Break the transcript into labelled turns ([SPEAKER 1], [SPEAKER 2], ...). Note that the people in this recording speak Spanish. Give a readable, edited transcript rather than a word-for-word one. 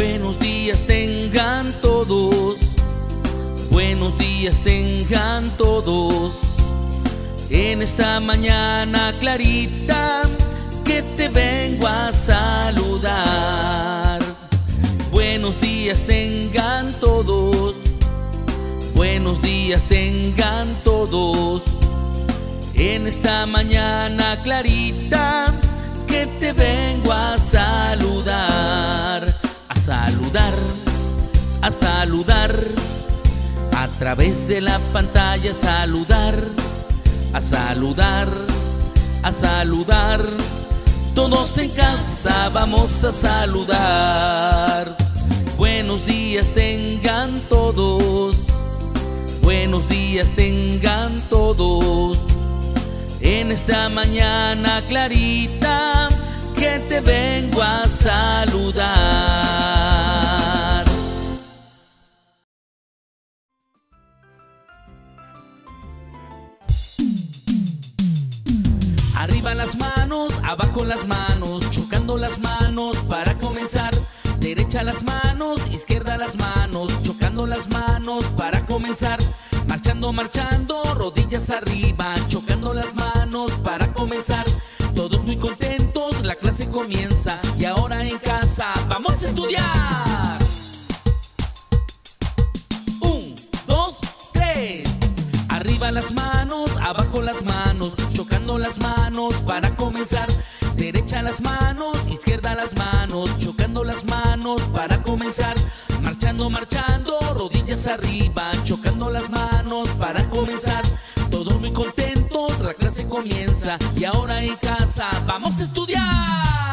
[SPEAKER 1] Buenos días tengan todos, buenos días tengan todos. En esta mañana clarita que te vengo a saludar. Buenos días tengan todos, buenos días tengan todos. En esta mañana clarita que te vengo a saludar. A saludar, a saludar. A través de la pantalla saludar. A saludar, a saludar. Todos en casa vamos a saludar. Buenos días tengan todos, buenos días tengan todos. En esta mañana clarita que te vengo a saludar. Arriba las manos, abajo las manos, chocando las manos para comenzar. Derecha las manos, izquierda las manos, chocando las manos para comenzar. Marchando, marchando, rodillas arriba, chocando las manos para comenzar. Todos muy contentos, la clase comienza y ahora en casa vamos a estudiar. 1, 2, 3. Arriba las manos, abajo las manos, chocando las manos para comenzar. Derecha las manos, izquierda las manos, chocando las manos para comenzar. Marchando, marchando, rodillas arriba, chocando las manos para comenzar. Todos muy contentos, la clase comienza y ahora en casa vamos a estudiar.